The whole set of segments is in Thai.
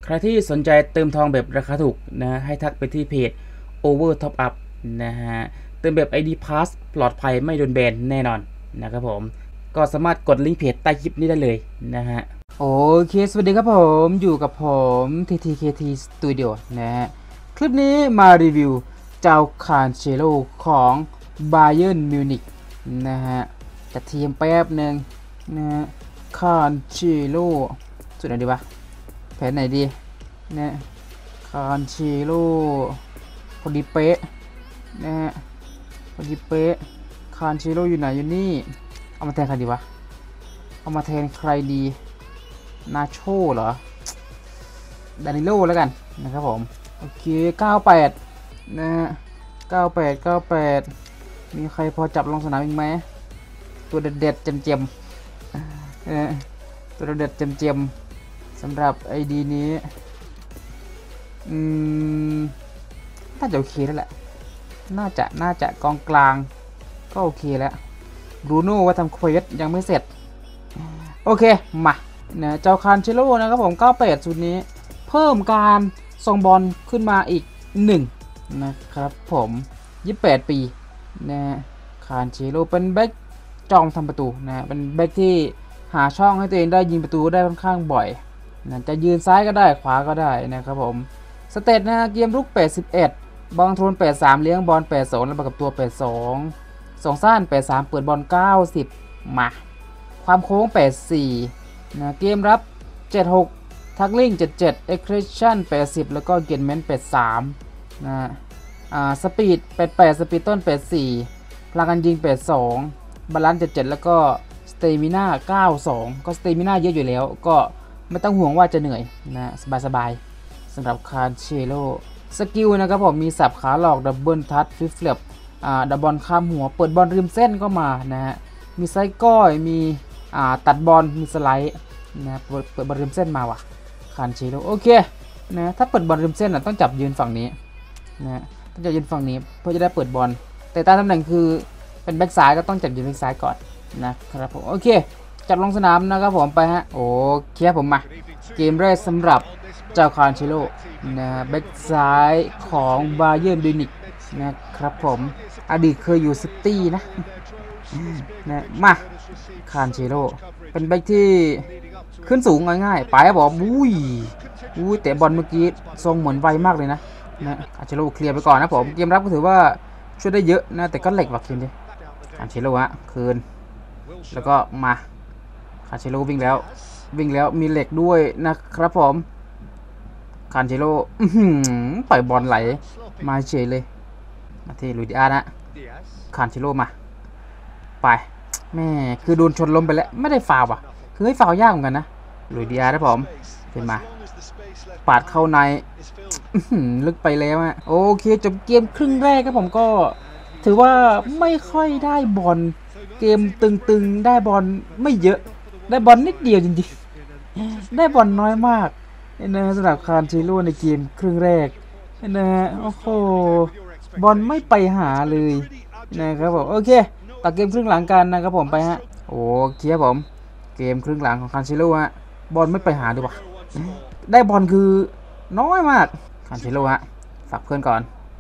ใครที่สนใจเติมทองแบบราคาถูกนะให้ทักไปที่เพจ Over Top Up นะฮะเติมแบบ ID Pass ปลอดภัยไม่โดนแบนแน่นอนนะครับผมก็สามารถกดลิงก์เพจใต้คลิปนี้ได้เลยนะฮะโอเคสวัสดีครับผมอยู่กับผม TTKT Studio นะฮะคลิปนี้มารีวิวเจ้าคานเชโลของ Bayern Munich นะฮะจะทีมแป๊บหนึ่งนะฮะคานเชโลสุดไหนดีวะแผนไหนดีนะคานเชโลพอดีเป๊ะนะฮะพอดีเป๊ะคานเชโลอยู่ไหนอยู่นี่เอามาแทนใครดีวะเอามาแทนใครดีนาโชเหรอดานิโลแล้วกันนะครับผมโอเค98นะฮะ98มีใครพอจับลงสนามอีกไหมตัวเด็ดๆเจมๆตัวเด็ดเจมๆสำหรับไอดีนี้น่าจะโอเคแล้วแหละน่าจะกองกลางก็โอเคแล้วบรูโน่ว่าทำเควสยังไม่เสร็จโอเคมาเนี่ยเจ้าคานเชโลนะครับผม98ชุดนี้เพิ่มการส่งบอลขึ้นมาอีก1นะครับผม28ปีนะคานเชโลเป็นแบ็กจอมทำประตูนะเป็นแบ็กที่หาช่องให้ตัวเองได้ยิงประตูได้ค่อนข้างบ่อยนะจะยืนซ้ายก็ได้ขวาก็ได้นะครับผมสเตตนะเกมลุก81บอลโทน83เลี้ยงบอล82แล้วประกับตัว82ส่งสั้น83เปิดบอล90มาความโค้ง84นะเกมรับ76ทักลิง77 Aggression 80แล้วก็เกนเมนต์83นะสปีด88สปีดต้น84พลังการยิง82บาลานซ์77แล้วก็สเตมิน่า92ก็สเตมิน่าเยอะอยู่แล้วก็ไม่ต้องห่วงว่าจะเหนื่อยนะสบายสำหรับคาร์เชโลสกิลนะครับผมมีสับขาหลอกดับเบิลทัชฟิฟเฟลดับบอลข้ามหัวเปิดบอลริมเส้นก็มานะฮะมีไซก้อยมีตัดบอลมีสไลด์นะเปิดบอลริมเส้นมาว่ะคาร์เชโลโอเคนะถ้าเปิดบอลริมเส้นต้องจับยืนฝั่งนี้นะต้องจับยืนฝั่งนี้เพื่อจะได้เปิดบอลแต่ตามตำแหน่งคือเป็นแบ็กซ้ายก็ต้องจับยืนแบ็กซ้ายก่อนนะครับผมโอเคจับลงสนามนะครับผมไปฮะโอเคผมมาเกมแรกสำหรับเจ้าคาร์เชโลนะแบ็กซ้ายของบาเยิร์นมิวนิกนะครับผมอดีตเคยอยู่ซิตี้นะมาคาร์เชโลเป็นแบ็กที่ขึ้นสูงง่ายๆไปบอกอุ้ยแต่บอลเมื่อกี้ทรงเหมือนไวมากเลยนะคาร์เชโลเคลียร์ไปก่อนนะผมเกมรับก็ถือว่าช่วยได้เยอะนะแต่ก็เหล็กว่ะคืนดิคาร์เชโลฮะคืนแล้วก็มาคาร์เชโลวิ่งแล้วมีเหล็กด้วยนะครับผมคาร์เชโลปล่อยบอลไหลมาเฉยเลยมาที่ลุยดิอานะคาร์เชโลมาไปแม่คือโดนชนล้มไปแล้วไม่ได้ฟาวว่ะคือให้ฟาวยากเหมือนกันนะลุยดิอานะผมเป็นมาปาดเข้าในลึกไปแล้วอะโอเคจบเกมครึ่งแรกครับผมก็ถือว่าไม่ค่อยได้บอลเกมตึงๆได้บอลไม่เยอะได้บอลนิดเดียวจริงๆได้บอลน้อยมากนะสำหรับคาร์เชโลในเกมครึ่งแรกนะโอ้โหบอลไม่ไปหาเลยนะครับผมโอเคตัดเกมครึ่งหลังกันนะครับผมไปฮะโอเคครับผมเกมครึ่งหลังของคาร์เชโลฮะบอลไม่ไปหาดีกว่าได้บอลคือน้อยมากคาร์เชโลฮะฝากเพื่อนก่อน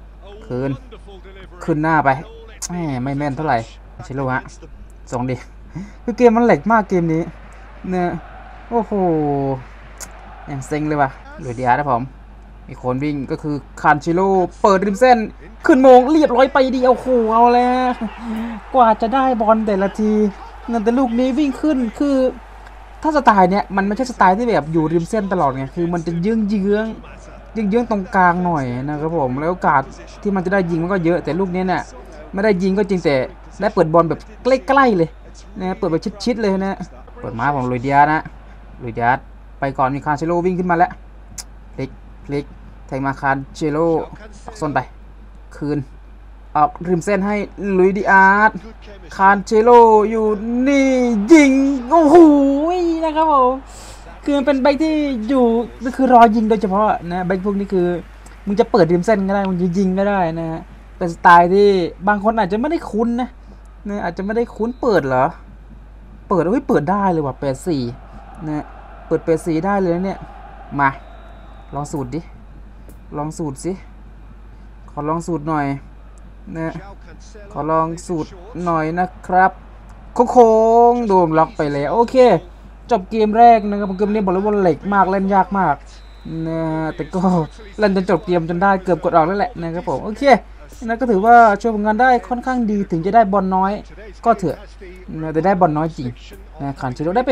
ขึ้นหน้าไปไม่แม่นเท่าไหร่คาร์เชโลฮะส่งดิคือเกมมันแหลกมากเกมนี้เนี่ยโอ้โหอย่างเซ็งเลยว่ะเหลือเดียร์นะผมมีคนวิ่งก็คือคาร์เชโลเปิดริมเส้นขึ้นโมงเรียบร้อยไปเดียวโอ้โหเอาแล้วกว่าจะได้บอลแต่ละทีนั่นแต่ลูกนี้วิ่งขึ้นคือถ้าสไตล์เนี้ยมันไม่ใช่สไตล์ที่แบบอยู่ริมเส้นตลอดไงคือมันจะเยื้องตรงกลางหน่อยนะครับผมแล้วโอกาสที่มันจะได้ยิงมันก็เยอะแต่ลูกนี้เนี่ยไม่ได้ยิงก็จริงแต่ได้เปิดบอลแบบใกล้ๆเลยนะเปิดแบบชิดๆเลยนะเปิดมาของลุยเดียนะลุยเดียไปก่อนมีคาร์เชโลวิ่งขึ้นมาแล้วพลิกแทงมาคาร์เชโลปักส้นไปคืนออกริมเส้นให้ลุยดิอาร์ตคาร์เชโลอยู่นี่ยิงโอ้โหนะครับผมคือเป็นแบ็คที่อยู่คือรอยิงโดยเฉพาะนะแบ็คพวกนี้คือมึงจะเปิดริมเส้นก็ได้มึงจะยิงก็ได้นะฮะเป็นสไตล์ที่บางคนอาจจะไม่ได้คุ้นนะอาจจะไม่ได้คุ้นเปิดเหรอเปิดได้เลยว่ะ84นะเปิด84ได้เลยเนี่ยมาลองสูตรดิลองสูตรสิขอลองสูตรหน่อยนะขอลองสูตรหน่อยนะครับโค้งโดนล็อกไปแล้วโอเคจบเกมแรกนะครับเกมนี้บอกเลยว่าเหล็กมากเล่นยากมากนะแต่ก็เล่นจนจบเกมจนได้เกือบกดออกแล้วแหละนะครับผมโอเคนะก็ถือว่าช่วยผลงานได้ค่อนข้างดีถึงจะได้บอลน้อยก็เถอะนะแต่ได้บอลน้อยจริงนะขันเชโลได้ไป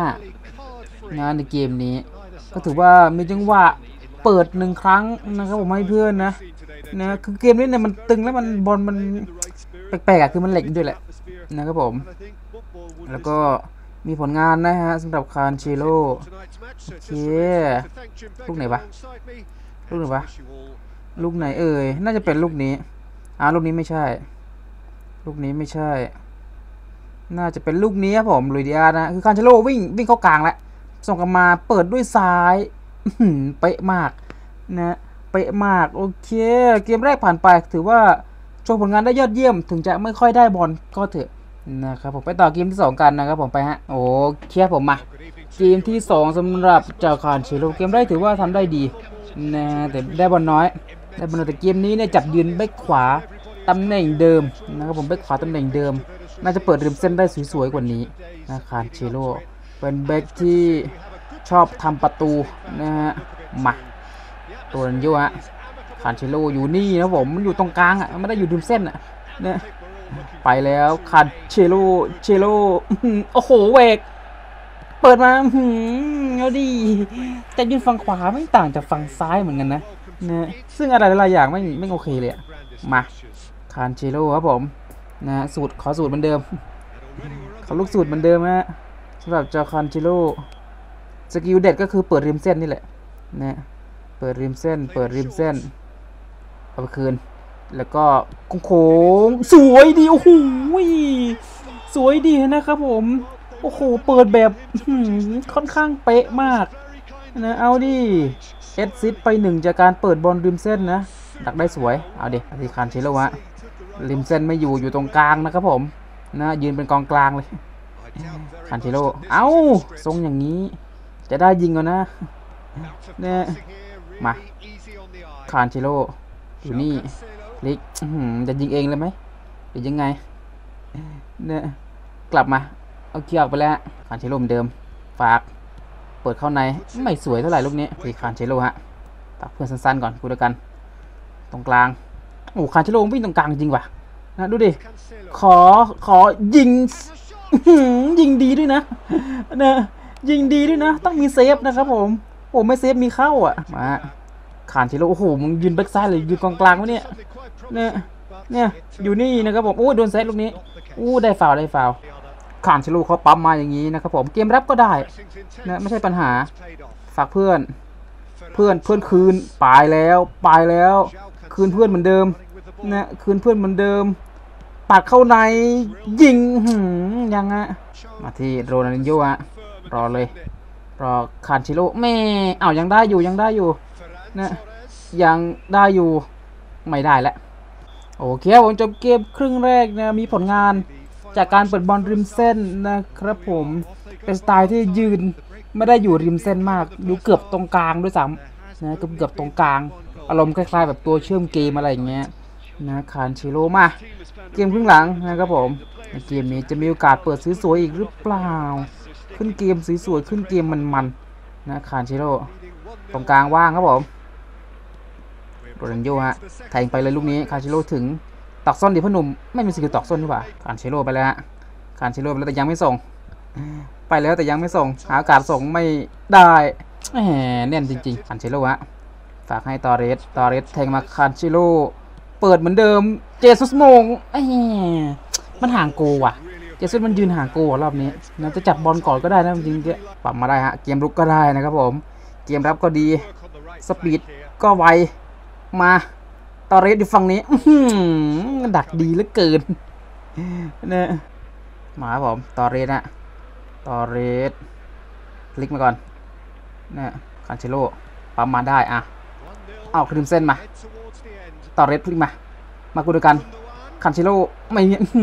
6.5 นะในเกมนี้ก็ถือว่ามีจังหวะเปิด1 ครั้งนะครับผมให้เพื่อนนะคือเกมนี้เนี่ยมันตึงแล้วมันบอลมันแปลกๆคือมันเหล็กด้วยแหละนะครับผมแล้วก็มีผลงานนะฮะสำหรับคานเชโลโอเคลูกไหนวะลูกไหนเอ่ยน่าจะเป็นลูกนี้ลูกนี้ไม่ใช่ลูกนี้ไม่ใช่น่าจะเป็นลูกนี้ครับผมลุยดิอาร์นะคือคานเชโลวิ่งเข้ากลางแล้วส่งกลับมาเปิดด้วยซ้ายเป๊ะมากนะเป๊ะมากโอเคเกมแรกผ่านไปถือว่าโชว์ผลงานได้ยอดเยี่ยมถึงจะไม่ค่อยได้บอลก็เถอะนะครับผมไปต่อเกมที่2กันนะครับผมไปฮะโอเคผมมาเกมที่2สำหรับเจ้าคานเชโลเกมแรกถือว่าทำได้ดีนะแต่ได้บอลน้อยแต่เกมนี้เนี่ยจับยืนแบ็คขวาตำแหน่งเดิมนะครับผมแบ็คขวาตำแหน่งเดิมน่าจะเปิดริมเส้นได้สวยๆกว่านี้นะคานเชโลเป็นแบ็คที่ชอบทำประตูนะฮะมาตัวนั้นเยอะฮะคานเชโลอยู่นี่นะผมมันอยู่ตรงกลางอ่ะไม่ได้อยู่ริมเส้นอ่ะเนี่ยไปแล้วคานเชโลโอ้โหเวกเปิดมาเอาดิแต่ยืนฝั่งขวาไม่ต่างจากฝั่งซ้ายเหมือนกันนะซึ่งอะไรหลายอย่างไม่โอเคเลยมาคานเชโลครับผมนะขอสูตรเหมือนเดิมขอลูกสูตรเหมือนเดิมฮะสำหรับเจ้าคานเชโลสกิลเด็ดก็คือเปิดริมเส้นนี่แหละนะเปิดริมเส้นเอาไปคืนแล้วก็โค้งสวยดีโอ้โหสวยดีนะครับผมโอ้โหเปิดแบบค่อนข้างเป๊ะมากนะเอาดิเอสซิสไป1จากการเปิดบอลริมเส้นนะดักได้สวยเอาดิที่คานเชโลฮะริมเส้นไม่อยู่ตรงกลางนะครับผมนะยืนเป็นกองกลางเลยคานเชโลเอาทรงอย่างนี้จะได้ยิงก่อนนะเนี่ยมาคานเชโลอยู่นี่ลิกจะยิงเองเลยไหมหรือยังไงเนี่ยกลับมาเอาเกียร์ออกไปแล้วคานเชโลเหมือนเดิมฝากเปิดเข้าในไม่สวยเท่าไหร่ลูกนี้ที่คานเชโลฮะตักเพื่อนสั้นๆก่อนกูด้วยกันตรงกลางโอ้คานเชโลวิ่งตรงกลางจริงว่ะนะดูดิขอยิงยิงดีด้วยนะยิงดีด้วยนะต้องมีเซฟนะครับผมโอ้ไม่เซฟมีเข้าอ่ะมาคานเชโลโอ้โหมึงยืนแบ็กซ้ายเลยยืนกองกลางวะเนี่ยอยู่นี่นะครับผมโอ้โดนเซฟลูกนี้ได้ฟาวคานเชโลเขาปั๊มมาอย่างนี้นะครับผมเกมรับก็ได้นะไม่ใช่ปัญหาฝากเพื่อนคืนไปแล้วคืนเพื่อนเหมือนเดิมนะคืนเพื่อนเหมือนเดิมปัดเข้าในยิงยังฮะมาที่โรนัลดินโญ่ฮะรอคานเชโลแม่ยังได้อยู่นะยังได้อยู่ไม่ได้แล้วโอเคผมจบเกมครึ่งแรกนะมีผลงานจากการเปิดบอลริมเส้นนะครับผมเป็นสไตล์ที่ยืนไม่ได้อยู่ริมเส้นมากอยู่เกือบตรงกลางด้วยซ้ำนะเกือบตรงกลางอารมณ์คล้ายๆแบบตัวเชื่อมเกมอะไรอย่างเงี้ยนะคานเชโลมาเกมครึ่งหลังนะครับผมในเกมนี้จะมีโอกาสเปิดสวยๆอีกหรือเปล่าขึ้นเกมสวยๆขึ้นเกมมันๆนะคานเชโลตรงกลางว่างครับผมโรนัลโญ่ฮะแทงไปเลยลูกนี้คานเชโลถึงตอกส้นดิพ่อหนุ่มไม่มีสกิลตอกส้นดีกว่าคานเชโลไปแล้วฮะคานเชโลไปแล้วแต่ยังไม่ส่งหาโอกาสส่งไม่ได้แน่นจริงๆคานเชโลฮะฝากให้ตอเรสแทงมาคานเชโลเปิดเหมือนเดิมเจสุสมงมันห่างโกว่ะเจสุสมันยืนห่างโกรอบนี้นะจะจับบอลก่อนก็ได้นะจริงๆปรับมาได้ฮะเกมรุกก็ได้นะครับผมเกมรับก็ดีสปีดก็ไวมาตอเรสอยู่ฝั่งนี้ดักดีเหลือเกินเนี่ยมาครับผมตอเรสคลิกมาก่อนเนี่ยคานเชโลปั๊มมาได้เอาคริมเส้นมาตอเรสพลิกมากูด้วยกันคานเชโลไม่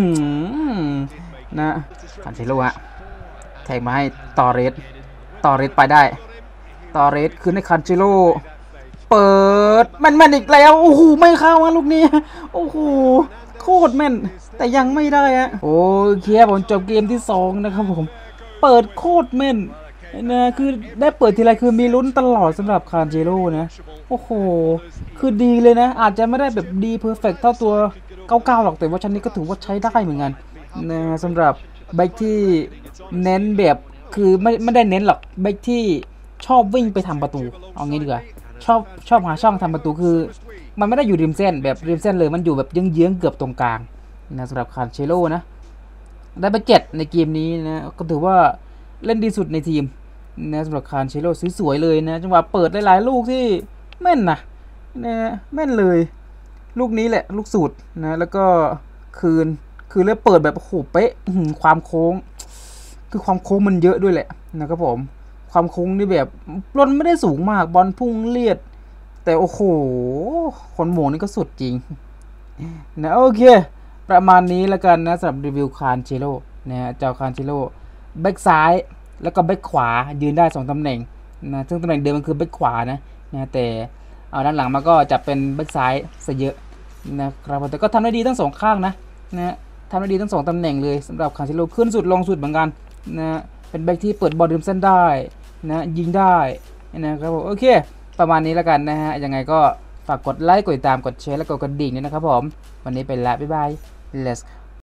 นะคานเชโลฮะแทงมาให้ตอเรสไปได้ตอเรสคืนให้คานเชโลเปิดมันอีกแล้วโอ้โหไม่เข้าลูกนี้โอ้โหโคตรแม่นแต่ยังไม่ได้อะโอเคผมจบเกมที่2นะครับผมเปิดโคตรแม่นนะคือได้เปิดทีไรคือมีลุ้นตลอดสำหรับคานเจโร่นะโอ้โหคือดีเลยนะอาจจะไม่ได้แบบดีเพอร์เฟกต์เท่าตัว99หรอกแต่ว่าชั้นนี้ก็ถือว่าใช้ได้เหมือนกันนะสำหรับแบ็คที่เน้นแบบคือไม่ได้เน้นหรอกแบ็คที่ชอบวิ่งไปทำประตูเอางี้ดีกว่าชอบหาช่องทำประตูคือมันไม่ได้อยู่ริมเส้นแบบริมเส้นเลยมันอยู่แบบเยื้องๆเกือบตรงกลางนะสำหรับคานเชโร่นะได้ไป7ในเกมนี้นะก็ถือว่าเล่นดีสุดในทีมนะสำหรับคานเชโร่สวยๆเลยนะจังหวะเปิดหลายๆลูกที่แม่นนะแม่นเลยลูกนี้แหละลูกสูตรนะแล้วก็คืนแล้วเปิดแบบโอ้โหเป๊ะความโค้งคือความโค้งมันเยอะด้วยแหละนะครับผมความโค้งนี่แบบบอลไม่ได้สูงมากบอลพุ่งเลียดแต่โอ้โหคนโหม่งนี่ก็สุดจริงนะโอเคประมาณนี้แล้วกันนะสำหรับรีวิวคานเชโร่นะเจ้าคานเชโร่แบ็กซ้ายแล้วก็แบ็กขวายืนได้2ตำแหน่งนะซึ่งตำแหน่งเดิมมันคือแบ็กขวานะแต่เอาด้านหลังมาก็จะเป็นแบ็กซ้ายซะเยอะนะครับแต่ก็ทำได้ดีทั้ง2ข้างนะทำได้ดีทั้ง2ตำแหน่งเลยสำหรับคานเชโร่ขึ้นสุดลงสุดเหมือนกันนะเป็นแบ็กที่เปิดบอลริมเส้นได้นะยิงได้นะครับผมโอเคประมาณนี้แล้วกันนะฮะยังไงก็ฝากกดไลค์กดติดตามกดแชร์และกดกระดิ่งด้วยนะครับผมวันนี้ไปละบ๊ายบาย let's